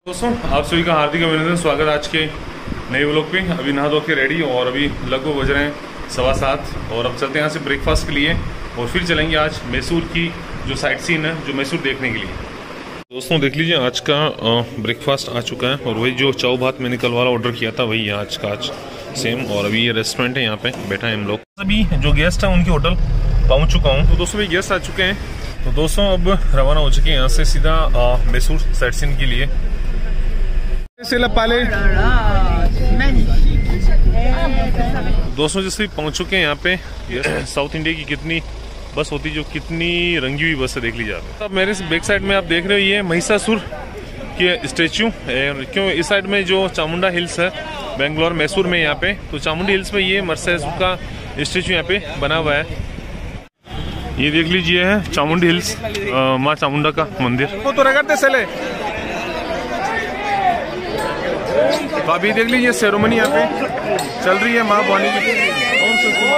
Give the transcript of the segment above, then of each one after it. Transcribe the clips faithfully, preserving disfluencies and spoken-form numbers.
दोस्तों आप सभी का हार्दिक अभिनंदन, स्वागत आज के नए व्लॉग पे। अभी नहा धो के रेडी और अभी लगभग बज रहे हैं सवा सात और अब चलते हैं यहाँ से ब्रेकफास्ट के लिए और फिर चलेंगे आज मैसूर की जो साइट सीन है, जो मैसूर देखने के लिए। दोस्तों देख लीजिए आज का ब्रेकफास्ट आ चुका है और वही जो चाव भात मैंने कल वाला ऑर्डर किया था वही है आज का आज सेम। और अभी ये रेस्टोरेंट है, यहाँ पे बैठा है हम लोग। अभी जो गेस्ट हैं उनके होटल पहुँच चुका हूँ। तो दोस्तों भी गेस्ट आ चुके हैं, तो दोस्तों अब रवाना हो चुके हैं यहाँ से सीधा मैसूर साइट सीन के लिए। दोस्तों जैसे पहुंच चुके हैं यहाँ पे, साउथ इंडिया की कितनी बस होती जो कितनी रंगी हुई बस है देख लीजिए आप। अब मेरे बैक साइड में आप देख रहे हो ये महिषासुर के स्टेच्यू, क्यों इस साइड में जो चामुंडा हिल्स है बेंगलोर मैसूर में, यहाँ पे तो चामुंडी हिल्स में ये महिषासुर का स्टेच्यू यहाँ पे बना हुआ है। ये देख लीजिए है चामुंडी हिल्स, माँ चामुंडा का मंदिर। वो तो रगड़ते चले। तो अभी देख लीजिए सेरेमनी यहाँ पे चल रही है माँ भवानी की। ओम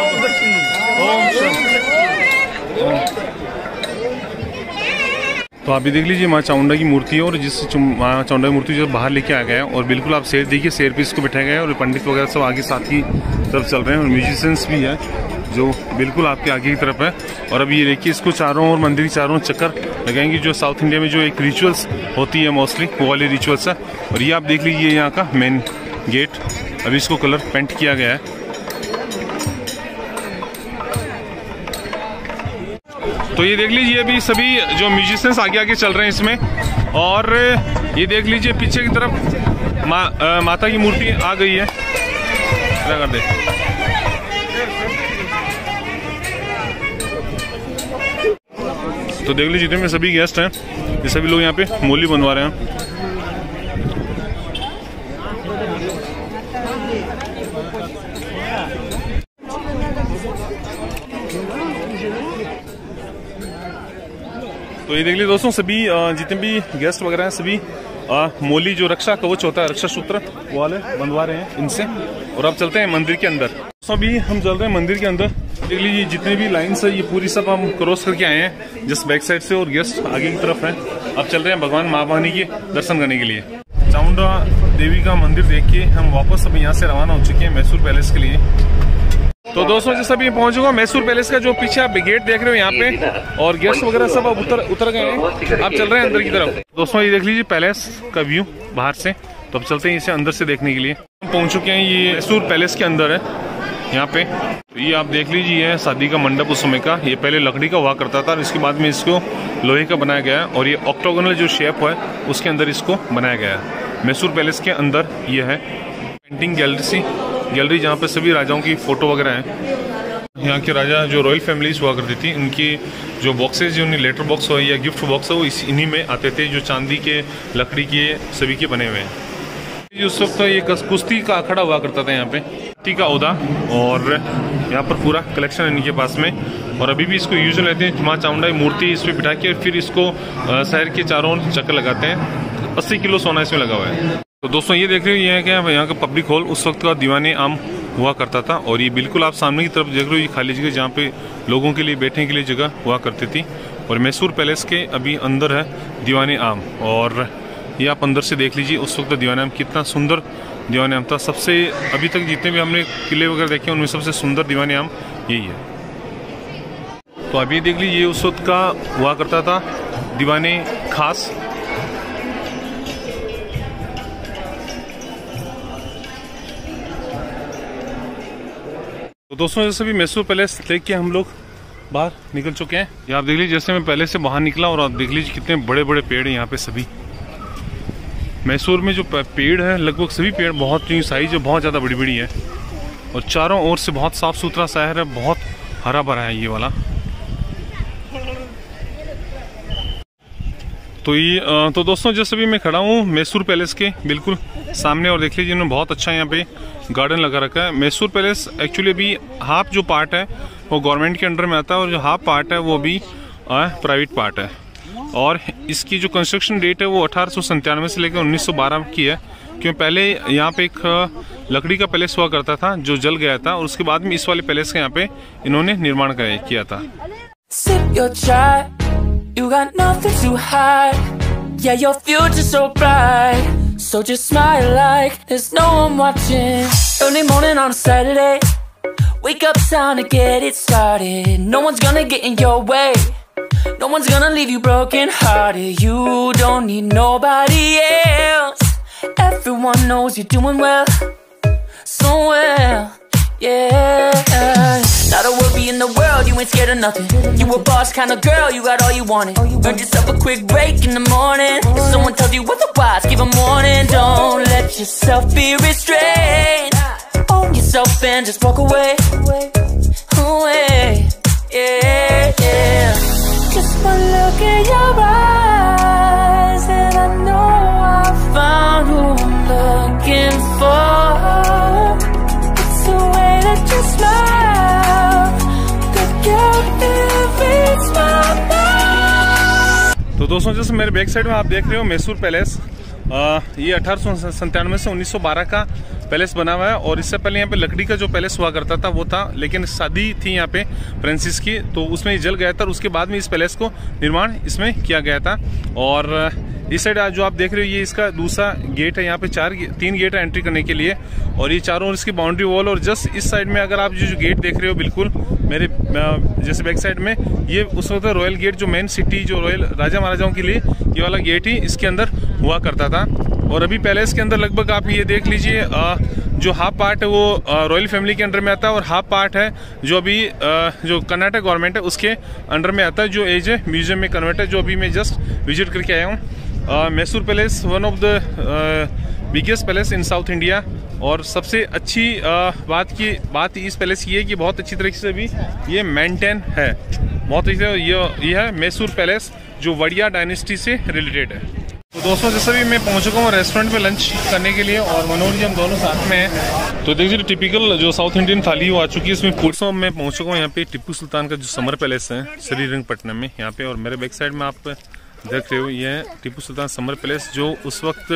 तो अभी देख लीजिए माँ चामुंडा की मूर्ति है और जिस माँ चामुंडा की मूर्ति जो बाहर लेके आ गया है और बिल्कुल आप शेर देखिए, शेर पे इसको बिठाया गया है और पंडित वगैरह सब आगे साथ ही तरफ चल रहे हैं और म्यूजिशियंस भी है जो बिल्कुल आपके आगे की तरफ है। और अभी ये देखिए इसको चारों और मंदिर के चारों चक्कर लगाएंगे, जो साउथ इंडिया में जो एक रिचुअल्स होती है मोस्टली वो वाली रिचुअल्स है। और ये आप देख लीजिए यहाँ का मेन गेट, अभी इसको कलर पेंट किया गया है। तो ये देख लीजिए अभी सभी जो म्यूजिशियंस आगे आगे चल रहे हैं इसमें। और ये देख लीजिए पीछे की तरफ मा, आ, माता की मूर्ति आ गई है। क्या कर दे तो देख लीजिए जितने में सभी गेस्ट हैं, ये सभी लोग यहाँ पे मूली बनवा रहे हैं। तो ये देख लीजिए दोस्तों सभी जितने भी गेस्ट वगैरह हैं सभी मोली जो रक्षा कवच होता है, रक्षा सूत्र वो वाले बनवा रहे हैं इनसे। और अब चलते हैं मंदिर के अंदर। तो अभी हम चल रहे हैं मंदिर के अंदर। देख लीजिए जितने भी लाइन्स है ये पूरी सब हम क्रॉस करके आए हैं जस्ट बैक साइड से और गेस्ट आगे की तरफ है। अब चल रहे हैं भगवान माँ भवानी के दर्शन करने के लिए। चामुंडा देवी का मंदिर देख के हम वापस अब यहाँ से रवाना हो चुके हैं मैसूर पैलेस के लिए। तो दोस्तों जैसे अभी पहुंच चुका मेसूर पैलेस का जो पीछे आप गेट देख रहे हो यहाँ पे और गेस्ट वगैरह सब अब उतर उतर गए हैं। आप चल रहे हैं अंदर की तरफ। दोस्तों ये देख लीजिए पैलेस का व्यू बाहर से। तो अब चलते हैं इसे अंदर से देखने के लिए। हम पहुंच चुके हैं, ये मैसूर पैलेस के अंदर है यहाँ पे। तो ये आप देख लीजिए शादी का मंडप उस समय का, ये पहले लकड़ी का हुआ करता था और इसके बाद में इसको लोहे का बनाया गया है और ये ऑक्टोगोनल जो शेप है उसके अंदर इसको बनाया गया है। मैसूर पैलेस के अंदर ये है पेंटिंग गैलरी सी गैलरी जहाँ पे सभी राजाओं की फोटो वगैरह हैं। यहाँ के राजा जो रॉयल फैमिलीज हुआ करती थी उनकी जो बॉक्सेस जो उन्हें लेटर बॉक्स हो या गिफ्ट बॉक्स हो इस इन्हीं में आते थे, जो चांदी के लकड़ी के सभी के बने हुए हैं। उस वक्त ये कुश्ती का अखाड़ा हुआ करता था यहाँ पे, कुश्ती का ओहदा, और यहाँ पर पूरा कलेक्शन है इनके पास में। और अभी भी इसको यूज लेते हैं, माँ चामुंडा की मूर्ति इस पर बिठा के फिर इसको शहर के चारों चक्कर लगाते हैं। अस्सी किलो सोना इसमें लगा हुआ है। तो दोस्तों ये देख रहे हो ये है क्या, यहाँ का पब्लिक हॉल उस वक्त का दीवाने आम हुआ करता था। और ये बिल्कुल आप सामने की तरफ देख रहे हो ये खाली जगह जहाँ पे लोगों के लिए बैठने के लिए जगह हुआ करती थी। और मैसूर पैलेस के अभी अंदर है दीवाने आम और ये आप अंदर से देख लीजिए उस वक्त दीवाने आम कितना सुंदर दीवाने आम था। सबसे अभी तक जितने भी हमने किले वगैरह देखे उनमें सबसे सुंदर दीवाने आम यही है। तो अभी देख लीजिए उस वक्त का हुआ करता था दीवाने खास। तो दोस्तों जैसे भी मैसूर पैलेस देख के हम लोग बाहर निकल चुके हैं। ये आप देख लीजिए जैसे मैं पहले से बाहर निकला और आप देख लीजिए कितने बड़े बड़े पेड़ हैं यहाँ पे। सभी मैसूर में जो पेड़ है लगभग सभी पेड़ बहुत साइज है, बहुत ज़्यादा बड़ी बड़ी है और चारों ओर से बहुत साफ सुथरा शहर है, बहुत हरा भरा है ये वाला। तो ये तो दोस्तों जैसे भी मैं खड़ा हूँ मैसूर पैलेस के बिल्कुल सामने और देख लीजिए इन्होंने बहुत अच्छा यहाँ पे गार्डन लगा रखा है। मैसूर पैलेस एक्चुअली अभी हाफ जो पार्ट है वो गवर्नमेंट के अंडर में आता है और जो हाफ पार्ट है वो भी प्राइवेट पार्ट है। और इसकी जो कंस्ट्रक्शन डेट है वो अठारह सौ संतानवे से लेकर उन्नीस सौ बारह की है, क्यों पहले यहाँ पे एक लकड़ी का पैलेस हुआ करता था जो जल गया था और उसके बाद में इस वाले पैलेस का यहाँ पे इन्होंने निर्माण किया था। You got nothing to hide. Yeah, your future's so bright. So just smile like there's no one watching. Early morning on a Saturday, wake up, time to get it started. No one's gonna get in your way, no one's gonna leave you broken hearted. You don't need nobody else. Everyone knows you're doing well, so well, yeah. Not a worry in the world, you ain't scared of nothing. You a boss kind of girl, you got all you wanted. Earned yourself a quick break in the morning. If someone tells you otherwise, give a warning. Don't let yourself be restrained. Own yourself and just walk away, away, yeah, yeah. Just one look in your eyes and I know I found who I'm looking for. It's the way that you smile that got every smile. तो दोस्तों जैसे मेरे back side में आप देख रहे हो Mysore palace, आ, ये अठारह सौ संतानवे से उन्नीस सौ बारह का पैलेस बना हुआ है। और इससे पहले यहाँ पे लकड़ी का जो पैलेस हुआ करता था वो था, लेकिन शादी थी यहाँ पे फ्रांसिस की, तो उसमें ये जल गया था और उसके बाद में इस पैलेस को निर्माण इसमें किया गया था। और इस साइड जो आप देख रहे हो ये इसका दूसरा गेट है। यहाँ पे चार तीन गेट है एंट्री करने के लिए, और ये चारों ओर इसकी बाउंड्री वॉल। और जस्ट इस साइड में अगर आप जो, जो गेट देख रहे हो बिल्कुल मेरे जैसे बैक साइड में, ये उस वक्त रॉयल गेट जो मेन सिटी जो रॉयल राजा महाराजाओं के लिए ये वाला गेट ही इसके अंदर हुआ करता था। और अभी पैलेस के अंदर लगभग आप ये देख लीजिए जो हाफ पार्ट है वो रॉयल फैमिली के अंडर में आता है, और हाफ पार्ट है जो अभी जो कर्नाटक गवर्नमेंट है उसके अंडर में आता है, जो एज है म्यूजियम में कन्वर्ट है, जो अभी मैं जस्ट विजिट करके आया हूँ। Mysore palace one of the biggest palace in south India. और सबसे अच्छी आ, बात की बात इस पैलेस की है कि बहुत अच्छी तरीके से भी ये मेंटेन है, बहुत अच्छी ये ये है मैसूर पैलेस जो वड़िया डायनेस्टी से रिलेटेड है। तो दोस्तों जैसे भी मैं पहुंच चुका हूँ रेस्टोरेंट में लंच करने के लिए, और मनोज जी हम दोनों साथ में हैं। तो देखिए टिपिकल जो साउथ इंडियन थाली वो आ चुकी है इसमें। फूड्स में पहुंच चुका हूँ यहाँ पे टिप्पू सुल्तान का जो समर पैलेस है श्रीरंगपट्टनम में यहाँ पे, और मेरे बैक साइड में आप देख रहे हो ये है टिप्पू सुल्तान समर पैलेस, जो उस वक्त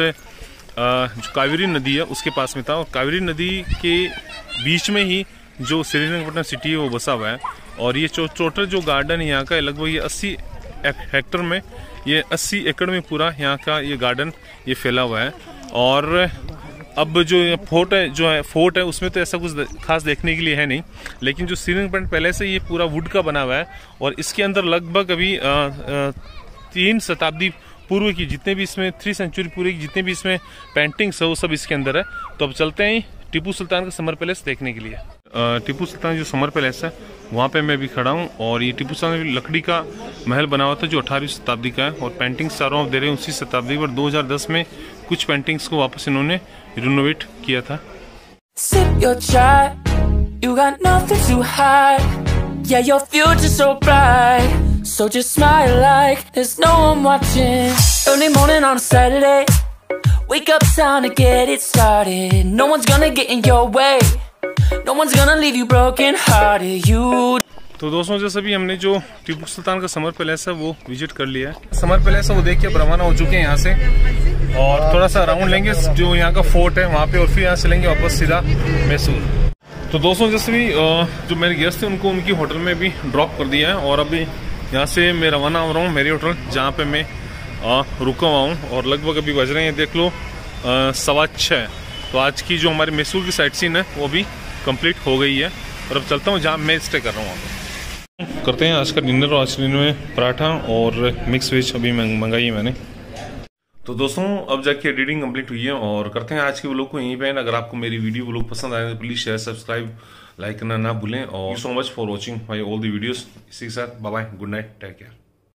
जो कावेरी नदी है उसके पास में था। और कावेरी नदी के बीच में ही जो श्रीरंगपट्टनम सिटी है वो बसा हुआ है। और ये टोटल जो गार्डन है यहाँ का लगभग ये अस्सी हेक्टर में, ये अस्सी एकड़ में पूरा यहाँ का ये गार्डन ये फैला हुआ है। और अब जो फोर्ट है जो है फोर्ट है उसमें तो ऐसा कुछ खास देखने के लिए है नहीं, लेकिन जो श्रीरंगपट्टनम पैलेस है ये पूरा वुड का बना हुआ है। और इसके अंदर लगभग अभी आ, आ, तीन शताब्दी पूर्व की जितने भी इसमें थ्री सेंचुरी पूर्व की जितने भी इसमें पेंटिंग्स है वो सब इसके अंदर है। तो अब चलते हैं टिप्पू सुल्तान का समर पैलेस देखने के लिए। टिप्पू सुल्तान जो समर पैलेस है वहाँ पे मैं भी खड़ा हूँ, और ये टिप्पू सुल्तान लकड़ी का महल बना हुआ था जो अठारहवीं शताब्दी का है। और पेंटिंग्स चारों दे रहे हैं उसी शताब्दी पर। दो हज़ार दस में कुछ पेंटिंग्स को वापस इन्होंने रिनोवेट किया था। Sip your chai, you got nothing to hide. Yeah, your future's so bright. So just smile like there's no one watching. Early morning on a Saturday, wake up, time to get it started. No one's gonna get in your way, no one's gonna leave you broken hearted. You. तो दोस्तों जैसे भी हमने जो टिप्पू सुल्तान का summer palace है वो visit कर लिया है। समर पैलेस है वो देख के रवाना हो चुके हैं यहाँ से, और थोड़ा सा राउंड लेंगे जो यहाँ का फोर्ट है वहाँ पे, और फिर यहाँ से लेंगे वापस सीधा मैसूर। तो दोस्तों जैसे भी जो मेरे गेस्ट थे उनको उनकी होटल में भी ड्रॉप कर दिया है, और अभी यहाँ से मैं रवाना हो रहा हूँ मेरी होटल जहाँ पे मैं आ, रुका हुआ हूँ। और लगभग अभी बज रहे हैं देख लो सवा छः। तो आज की जो हमारी मैसूर की साइट सीन है वो भी कंप्लीट हो गई है, और अब चलता हूँ जहाँ मैं स्टे कर रहा हूँ। करते हैं आज का डिनर, और आज के डिनर में पराठा और मिक्स वेज अभी मंगाई है मैंने। तो दोस्तों अब जाके एडिटिंग कंप्लीट हुई है, और करते हैं आज के व्लॉग को यहीं पे। अगर आपको मेरी वीडियो व्लॉग पसंद आए तो प्लीज शेयर सब्सक्राइब लाइक करना ना भूलें। और so much for watching my all the videos. इसी के साथ bye bye, good night, take care.